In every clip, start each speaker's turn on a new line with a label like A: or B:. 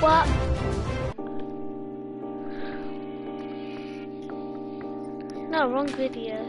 A: what? No, wrong video.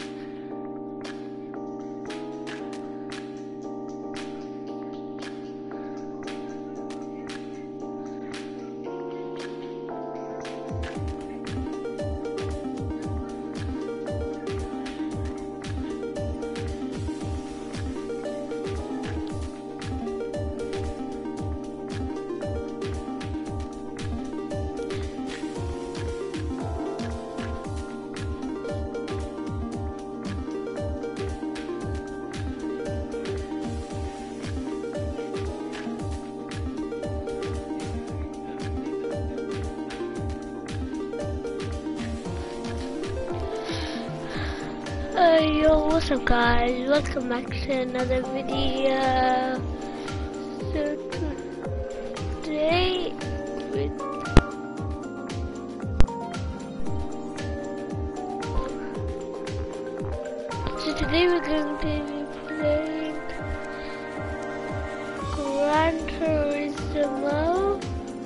A: Yo, what's up guys, welcome back to another video. So today we're going to be playing Gran Turismo.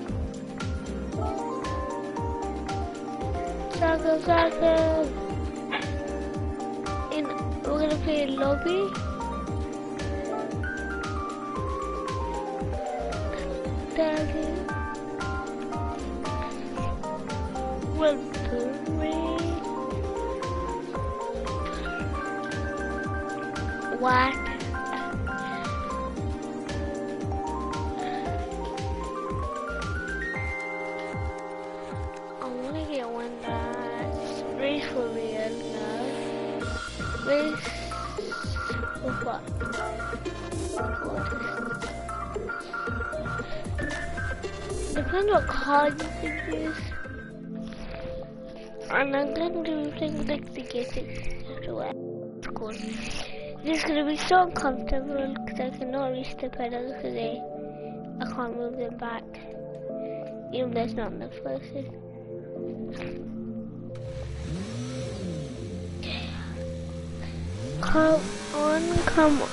A: Saga. We're gonna play in lobby. What? I wanna get one that's race for real now. Race for what? Depends what card you can use. And I'm gonna do things like the G29 to wear. This is gonna be so uncomfortable because I cannot reach the pedals because I can't move them back. Even though it's not enough forces. Come on.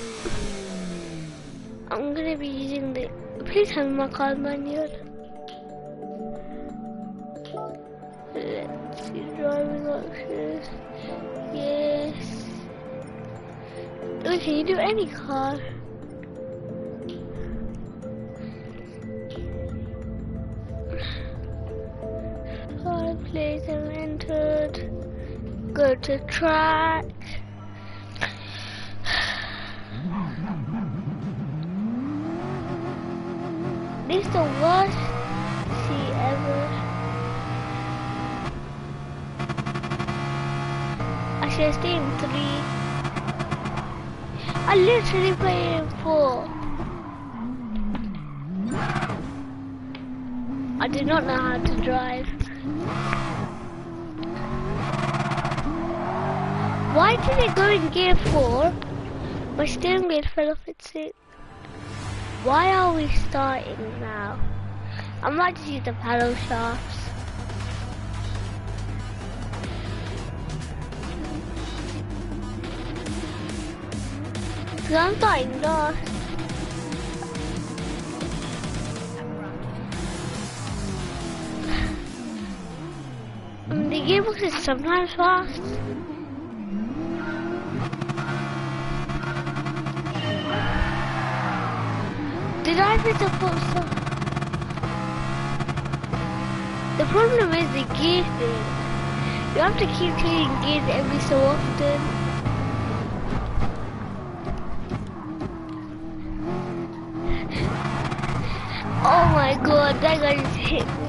A: I'm gonna be using the please have my card manual. Let's see driving options. Yes. Oh, can you do any car? Car place have entered. Go to track. This is the worst sea ever. I should stay in 3. I literally played in 4. I do not know how to drive. Why did it go in gear 4? My steering wheel fell off its seat. Why are we starting now? I might just use the paddle shafts. Because I'm starting last. The gearbox is sometimes fast. Did I hit the full stop? The problem is the gear thing. You have to keep changing gears every so often. Oh my god, that guy just hit me.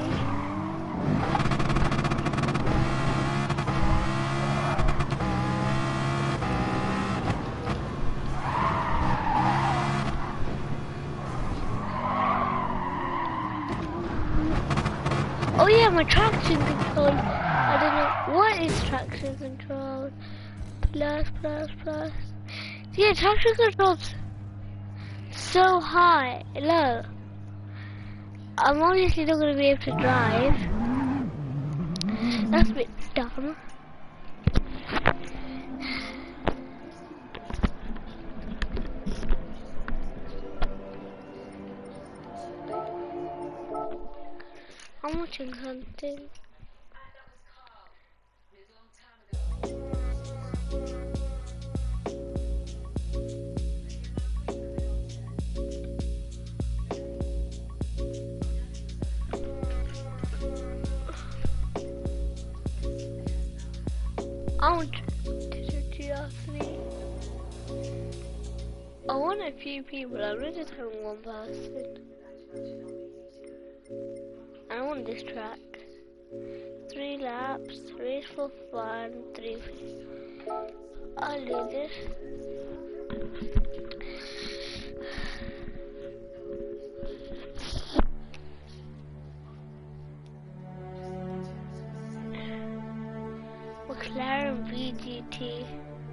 A: Oh yeah, my traction control. I don't know what is traction control. Plus. Yeah, traction control's so high, low. I'm obviously not gonna be able to drive. That's a bit dumb. I'm watching hunting. I want to do GR3. I want a few people, I really just have one person. I want this track. 3 laps, 3 for fun, 3 for... I'll do this. McLaren VGT.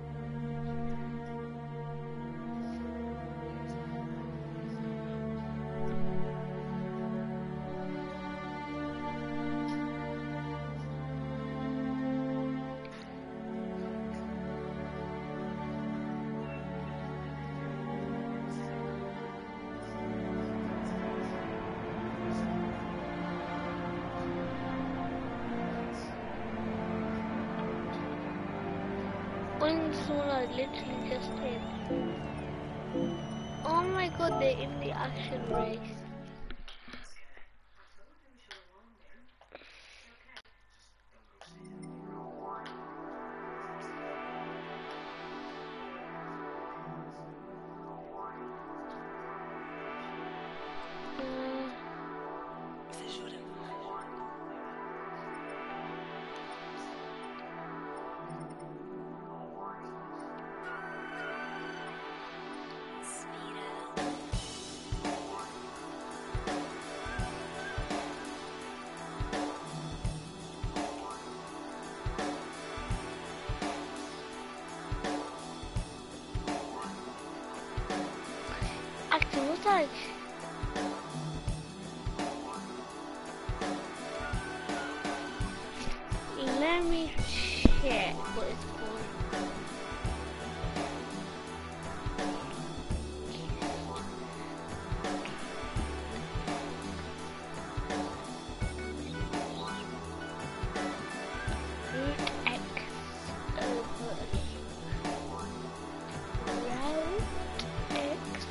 A: When someone I literally just hit. Oh my god, they're in the action race. Actually, what's that? Let me check what it's called. Route X over. Route X.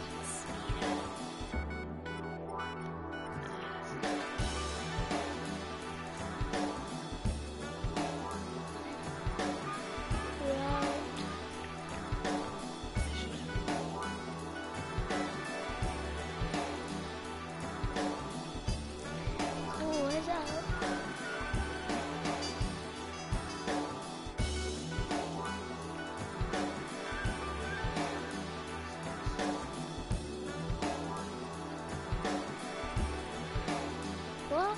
A: What?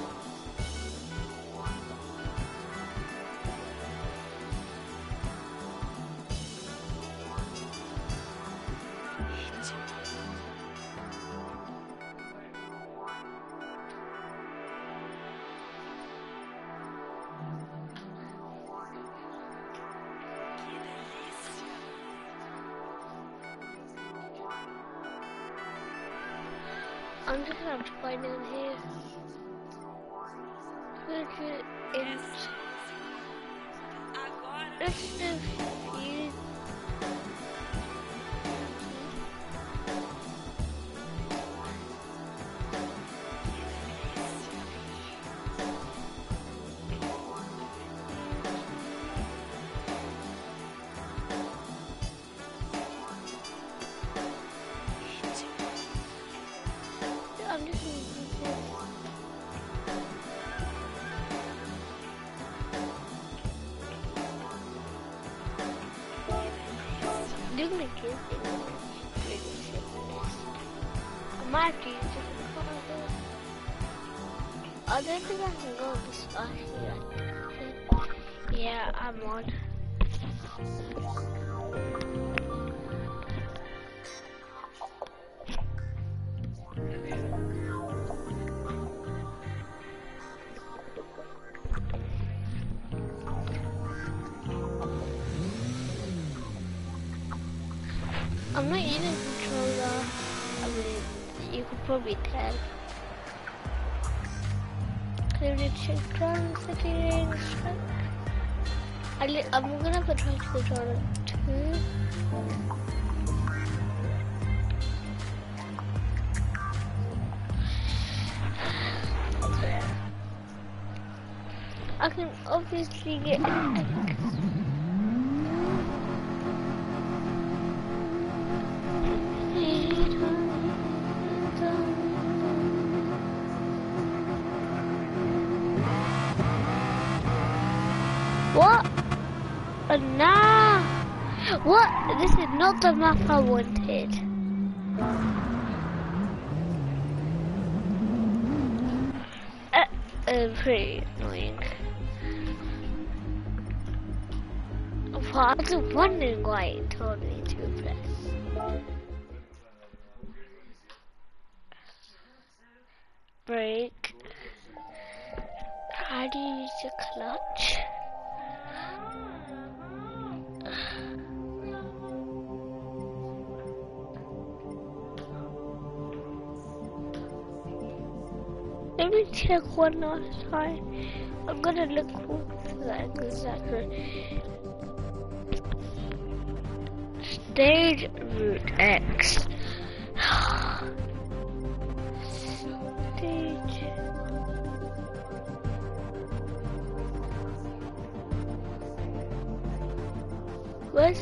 A: I'm just gonna have to find it in here. Let's do fuse. I'm just gonna use this. You're gonna give it pretty simple. I might have to use different colors. I don't think I can go on this actually. Yeah, I'm on. I'm not using controller. I mean, you could probably tell. Clearly check driving settings. I'm gonna put traction control on 2. I can obviously get what? Nah. What? This is not the map I wanted. Pretty annoying. I was wondering why it told me to press brake. How do you use the clutch? Let me check one last time. I'm gonna look for that exactly. Stage route X. Stage. What's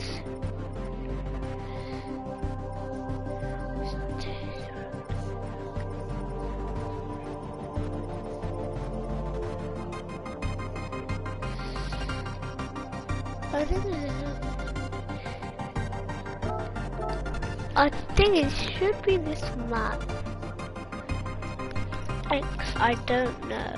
A: I think it should be this map. X, I don't know.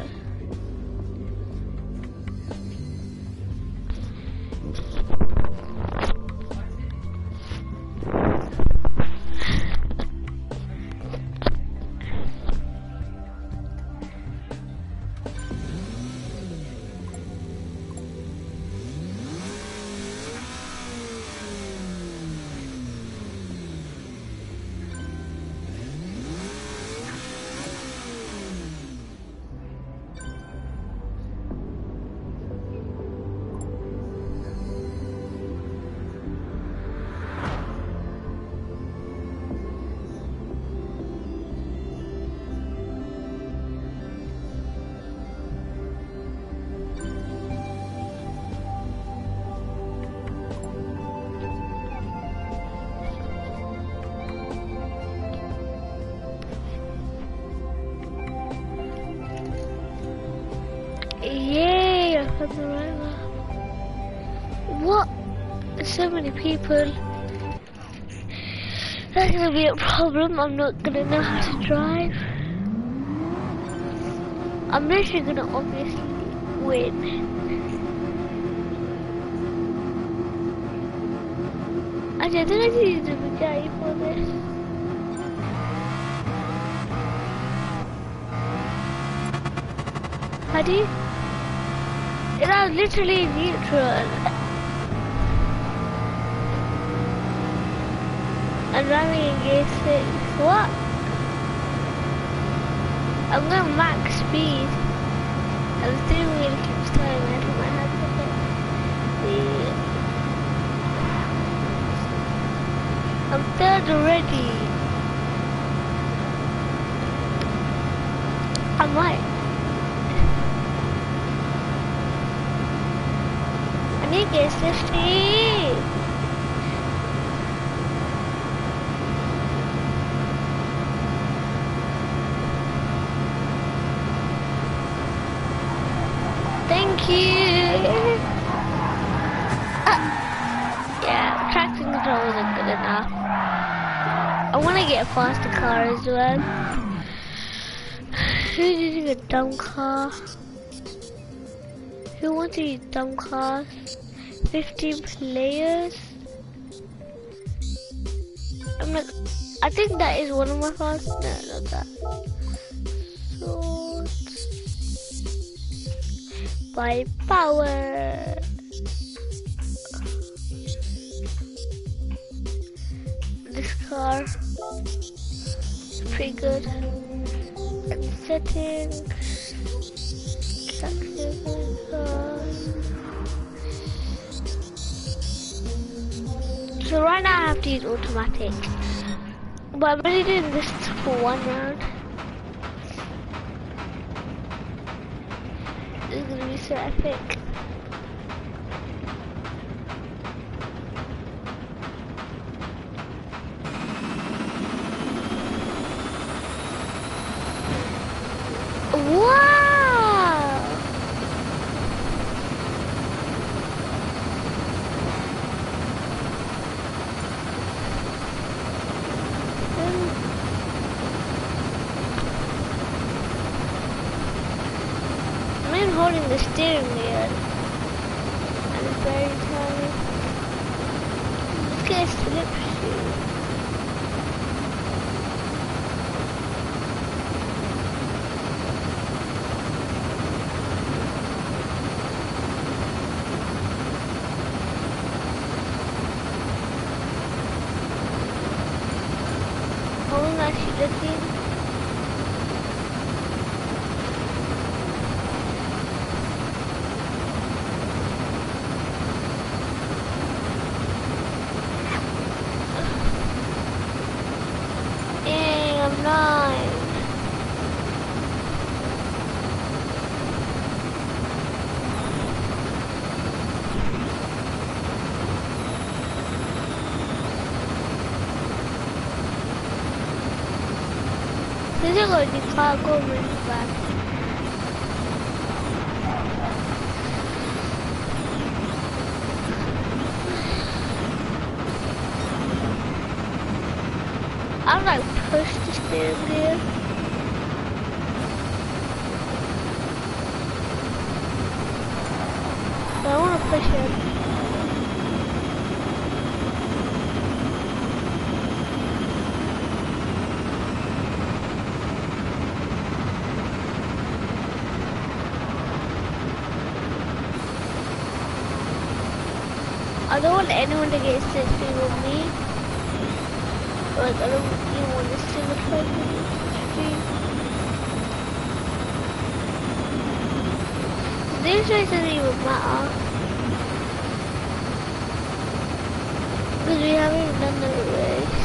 A: Yay, I found the right map. What? There's so many people. That's gonna be a problem. I'm not gonna know how to drive. I'm literally gonna obviously win. Actually, I think I need to be guy for this. How do you? It was literally neutral. I'm driving in gear 6. What? I'm going max speed. And the steering wheel keeps turning. I think my hands are I'm third already. I might. I need to get 50. Thank you. Yeah, traction control wasn't good enough. I want to get a faster car as well. Who's using a dumb car? Who wants to use dumb cars? 15 players. I'm like, I think that is one of my cars. No, not that. Sort by power. This car is pretty good. And settings. traction control. So right now I have to use automatic. But I'm only doing this for one round. This is gonna be so epic. Wow! I'm even holding the steering wheel. And it's very tiny. Let's get a slip shoe. How am I actually looking? I'm nine. This is going to be cargo really bad. I'm like push the steering wheel. So I want to push it. I don't want anyone to get sick with me. Like, I don't even want to see the fight in the stream. This race doesn't even matter. Because we haven't even done the race.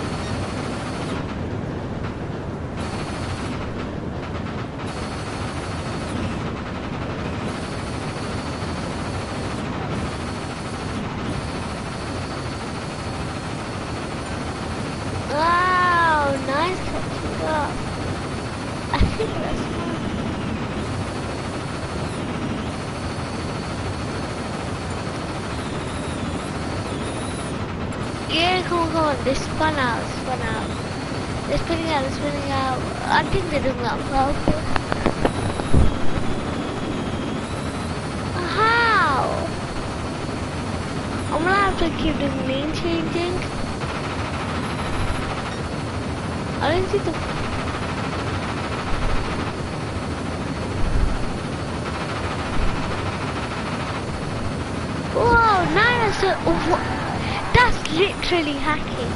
A: Wow, nice catching up. I think that's fine. Yeah, come on, they spun out, spun out. They're spinning out, they're spinning out. I think they're doing that well. How? I'm gonna have to keep doing lane changing. I don't see the... Whoa, that's literally hacking.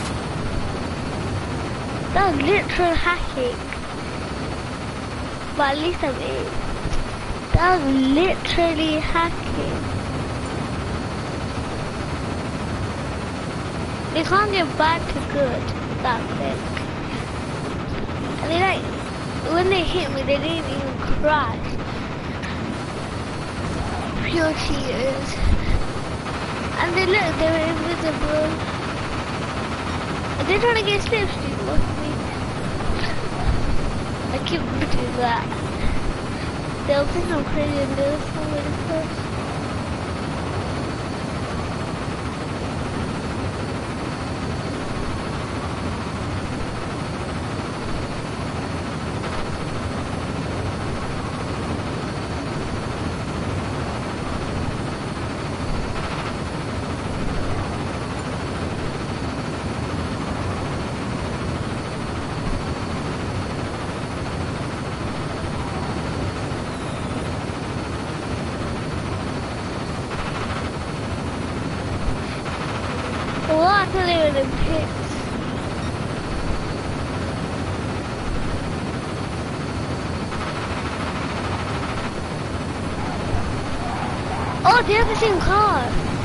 A: That's literal hacking. But at least I'm in. That's literally hacking. They can't get bad to good that quick. And they like, when they hit me, they didn't even crash. Pure cheaters. And they look, they were invisible. And they're trying to get slipstream with me. I keep doing that. They'll think I'm crazy and they'll somebody first. Well, I thought they were in pits. They have the same car.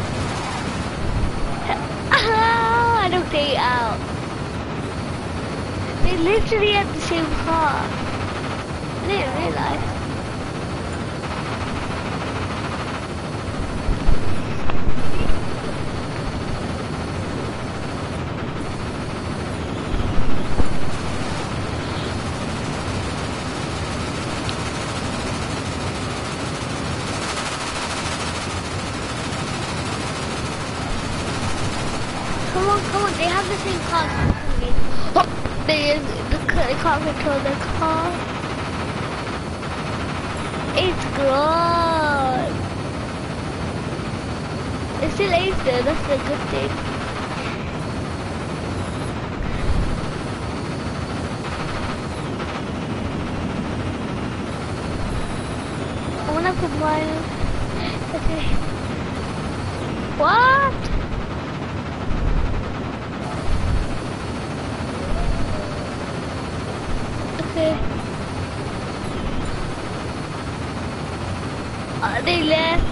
A: I don't take it out. They literally have the same car. I didn't realize. Come on, they have the same car. Oh, they can't control the car. It's Gran. It's still ace though, that's the good thing. I wanna put mine. Okay. What? Okay. They left.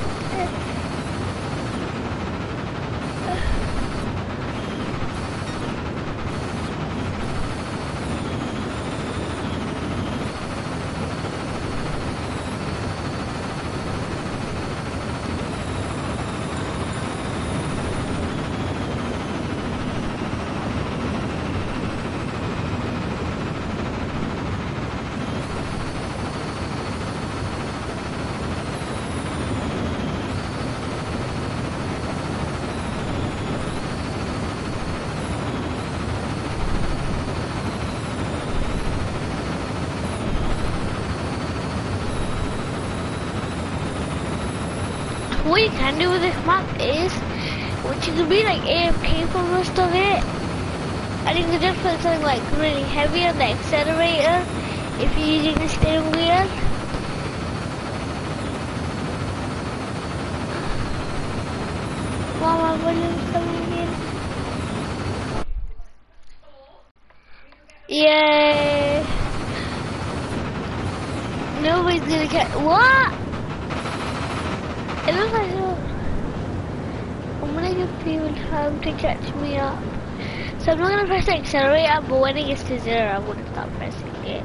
A: What you can do with this map is, which you can be like AFK for most of it. I think you just put something like really heavy on the accelerator if you're using the steering wheel. Wow, my volume's coming in. Yay! Nobody's gonna catch. What? It looks like I'm gonna give people time to catch me up. So I'm not gonna press the accelerator, but when it gets to 0, I'm gonna start pressing it.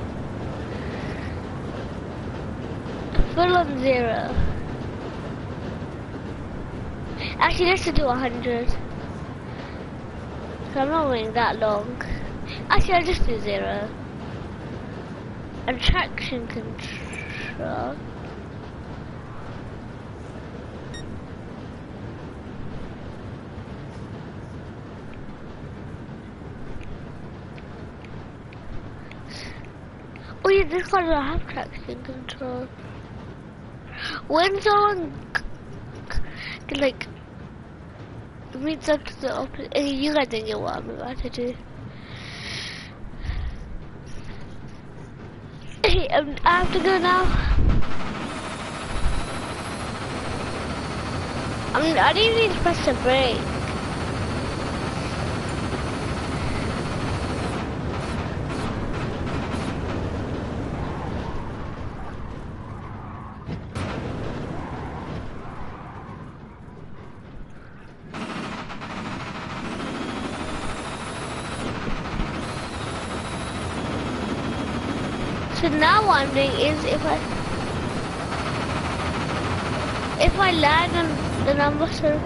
A: Full on 0. Actually, let's do 100. So I'm not waiting that long. Actually, I'll just do 0. And traction control. Oh yeah, this car doesn't have traction control. When someone like meets up to the opposite, you guys don't get what I'm about to do. Hey, I have to go now. I didn't need to press the brake. So now what I'm doing is if I land on the number, so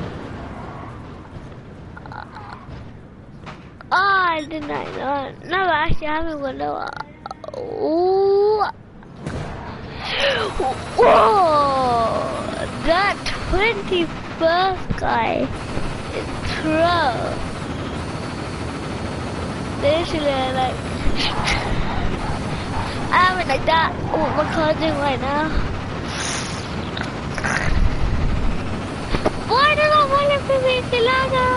A: I did not know. No, actually I haven't got no. Whoa! That 21st guy is pro. Literally like. I have it like that. What my car's doing right now. Why do I want it to be louder?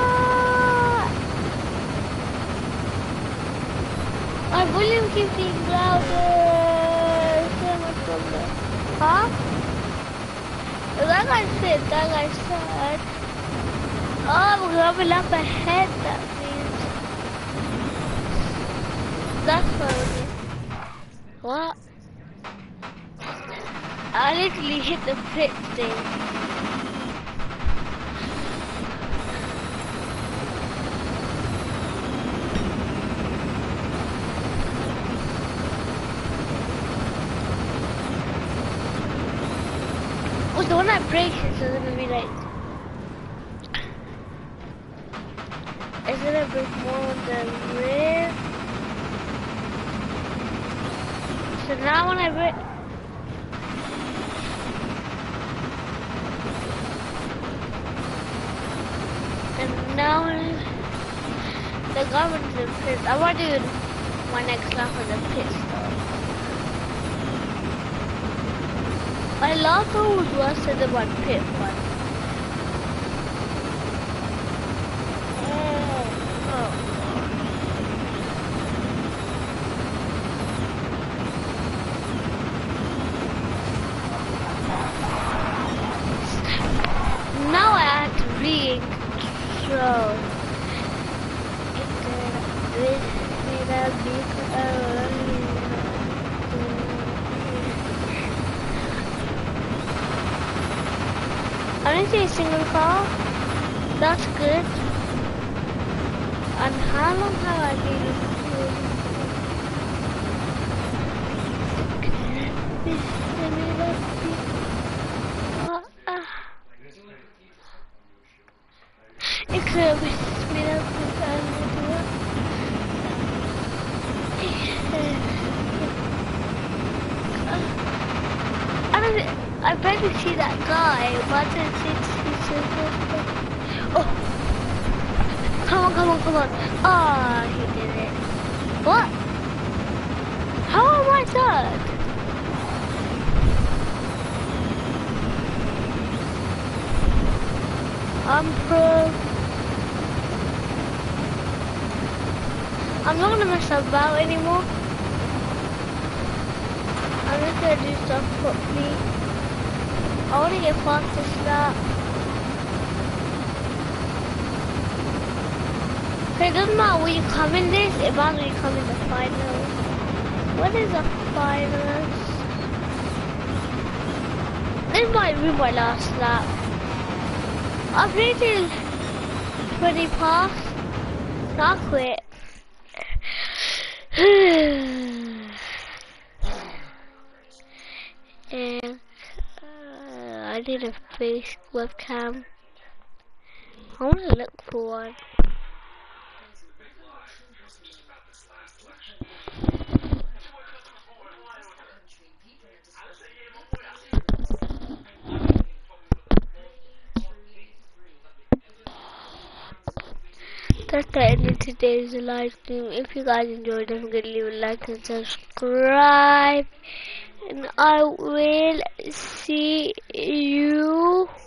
A: My volume keeps being louder. So much problem. Huh? That guy said, that guy said. Oh, we're going up ahead, that means. That's what it is. What? I literally hit the pit thing. I break it, it's gonna be like, it's gonna break more on the rear. So now when I break, and now the government's in pit. I want to do my next lap on the pit stop. My last one was worse than the one pit one. Now I have to re-control. I didn't see a single car. That's good. And how long have I been? I barely see that guy, but oh, come on. Ah, he did it. What? How am I third? I'm pro. I'm not gonna mess about anymore. I'm just gonna do stuff properly. I want to get past this lap. Okay, it doesn't matter where you come in this, it matters when you come in the finals. What is the finals? This might be my last lap. I've played till 20 past. I'll quit. And I need a face webcam. I want to look for one. That's the end of today's live stream. If you guys enjoyed, don't forget to leave a like and subscribe. And I will see you